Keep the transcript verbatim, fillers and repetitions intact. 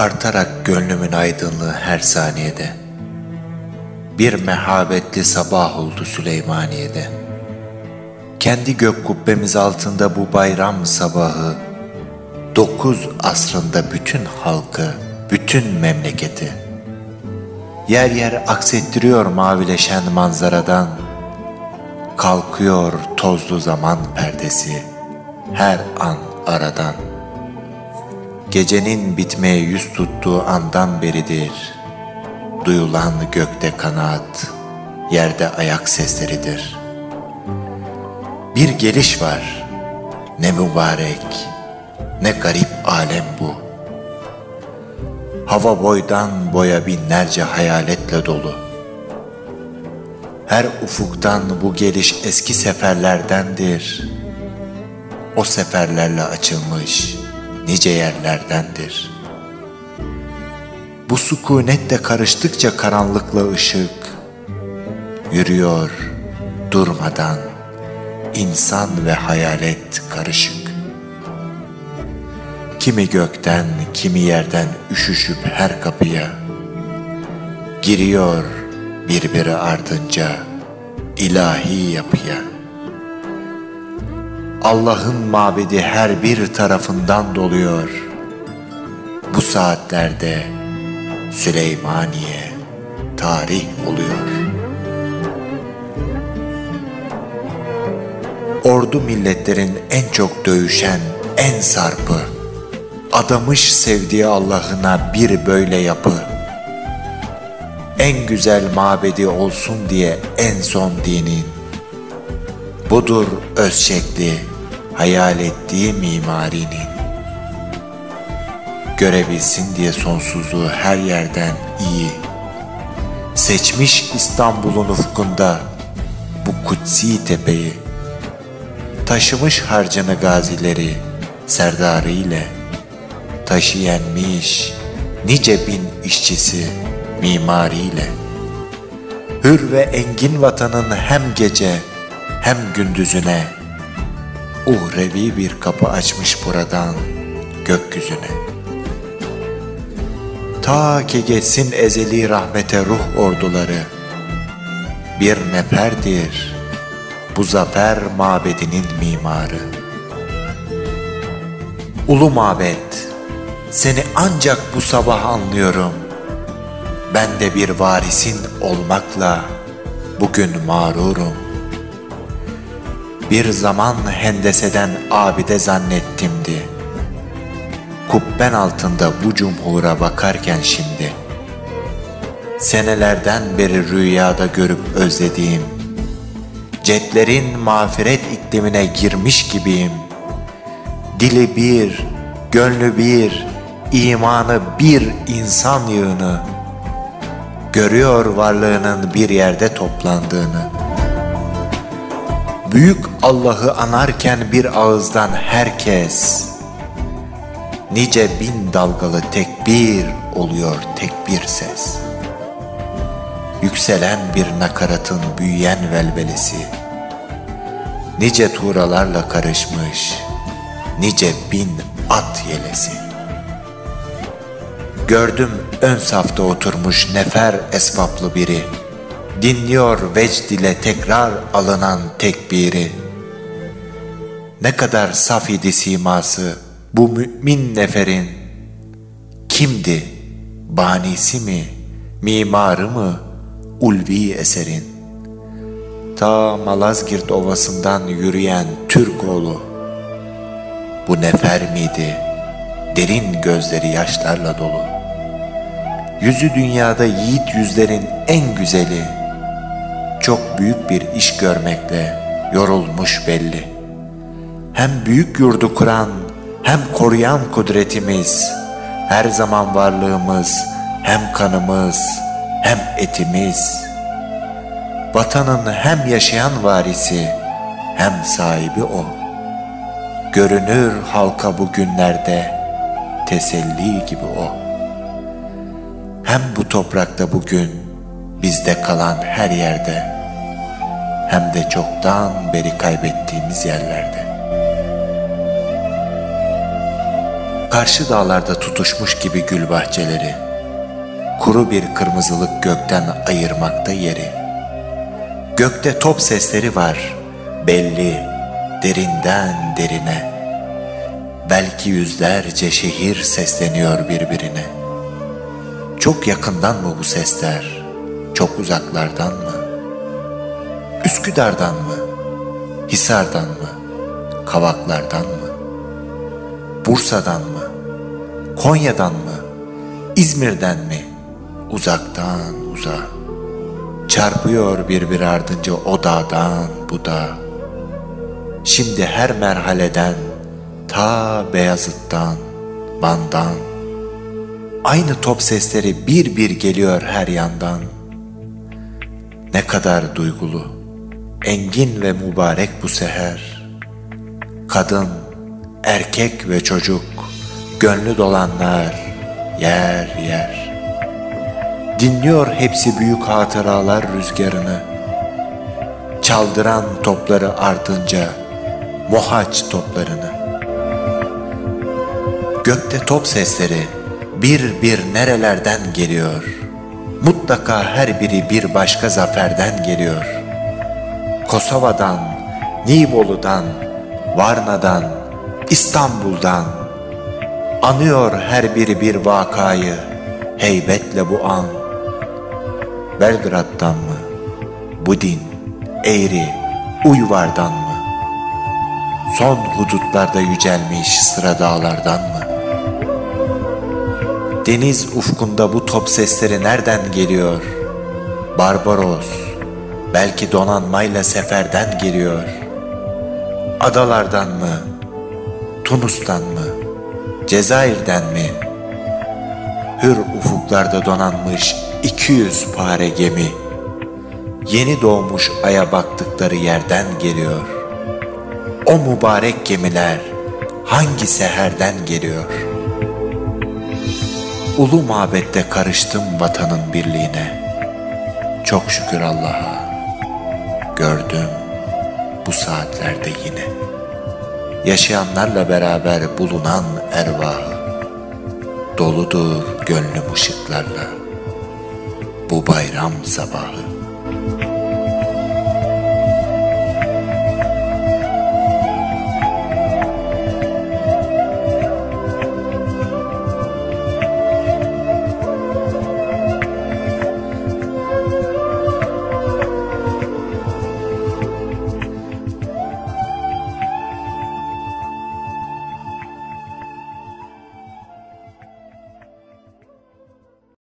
artarak gönlümün aydınlığı her saniyede. Bir mehabetli sabah oldu Süleymaniye'de. Kendi gök kubbemiz altında bu bayram sabahı, dokuz asrında bütün halkı, bütün memleketi, yer yer aksettiriyor mavileşen manzaradan, kalkıyor tozlu zaman perdesi her an aradan. Gecenin bitmeye yüz tuttuğu andan beridir duyulan gökte kanat, yerde ayak sesleridir. Bir geliş var, ne mübarek, ne garip alem bu. Hava boydan boya binlerce hayaletle dolu. Her ufuktan bu geliş eski seferlerdendir. O seferlerle açılmış nice yerlerdendir. Bu sükunette karıştıkça karanlıkla ışık, yürüyor durmadan insan ve hayalet karışık. Kimi gökten, kimi yerden üşüşüp her kapıya giriyor birbiri ardınca ilahi yapıya. Allah'ın mabedi her bir tarafından doluyor. Bu saatlerde Süleymaniye tarih oluyor. Ordu milletlerin en çok dövüşen, en sarpı, adamış sevdiği Allah'ına bir böyle yapı. En güzel mabedi olsun diye en son dinin, budur öz şekli, hayal ettiği mimarinin. Görebilsin diye sonsuzluğu her yerden iyi, seçmiş İstanbul'un ufkunda bu kutsi tepeyi, taşımış harcını gazileri serdarı ile, taşı yenmiş nice bin işçisi mimariyle. Hür ve engin vatanın hem gece hem gündüzüne uhrevi bir kapı açmış buradan gökyüzüne. Ta ki geçsin ezeli rahmete ruh orduları, bir neferdir bu zafer mabedinin mimarı. Ulu mabet, seni ancak bu sabah anlıyorum. Ben de bir varisin olmakla bugün mağrurum. Bir zaman hendeseden abide zannettimdi. Kubben altında bu cumhura bakarken şimdi, senelerden beri rüyada görüp özlediğim, cetlerin mağfiret iklimine girmiş gibiyim. Dili bir, gönlü bir, imanı bir insan yığını, görüyor varlığının bir yerde toplandığını. Büyük Allah'ı anarken bir ağızdan herkes, nice bin dalgalı tekbir oluyor tek bir ses. Yükselen bir nakaratın büyüyen velvelesi, nice tuğralarla karışmış, nice bin at yelesi. Gördüm ön safta oturmuş nefer esbaplı biri, dinliyor vecd ile tekrar alınan tekbiri. Ne kadar saf idi siması bu mümin neferin. Kimdi? Banisi mi? Mimarı mı? Ulvi eserin. Ta Malazgirt ovasından yürüyen Türk oğlu. Bu nefer miydi? Derin gözleri yaşlarla dolu. Yüzü dünyada yiğit yüzlerin en güzeli. Çok büyük bir iş görmekle yorulmuş belli. Hem büyük yurdu kuran, hem koruyan kudretimiz, her zaman varlığımız, hem kanımız, hem etimiz. Vatanın hem yaşayan varisi, hem sahibi o. Görünür halka bugünlerde teselli gibi o. Hem bu toprakta bugün, bizde kalan her yerde, hem de çoktan beri kaybettiğimiz yerlerde. Karşı dağlarda tutuşmuş gibi gül bahçeleri, kuru bir kırmızılık gökten ayırmakta yeri. Gökte top sesleri var, belli, derinden derine. Belki yüzlerce şehir sesleniyor birbirine. Çok yakından mı bu sesler, çok uzaklardan mı? Üsküdar'dan mı, Hisar'dan mı, Kavaklar'dan mı? Bursa'dan mı, Konya'dan mı, İzmir'den mi, uzaktan uzağa? Çarpıyor birbir ardınca o dağdan bu dağa. Şimdi her merhaleden, ta Beyazıt'tan, Van'dan, aynı top sesleri bir bir geliyor her yandan. Ne kadar duygulu, engin ve mübarek bu seher. Kadın, erkek ve çocuk, gönlü dolanlar yer yer. Dinliyor hepsi büyük hatıralar rüzgarını. Çaldıran topları ardınca mohaç toplarını. Gökte top sesleri bir bir nerelerden geliyor. Mutlaka her biri bir başka zaferden geliyor. Kosova'dan, Nibolu'dan, Varna'dan, İstanbul'dan. Anıyor her biri bir vakayı, heybetle bu an. Belgrad'dan mı, Budin, Eğri, Uyvar'dan mı? Son hudutlarda yücelmiş sıra dağlardan mı? Deniz ufkunda bu top sesleri nereden geliyor? Barbaros, belki donanmayla seferden geliyor. Adalardan mı? Tunus'tan mı? Cezayir'den mi? Hür ufuklarda donanmış iki yüz pare gemi, yeni doğmuş aya baktıkları yerden geliyor. O mübarek gemiler hangi seherden geliyor? Ulu mabette karıştım vatanın birliğine. Çok şükür Allah'a, gördüm bu saatlerde yine. Yaşayanlarla beraber bulunan ervahı, doludur gönlüm ışıklarla bu bayram sabahı.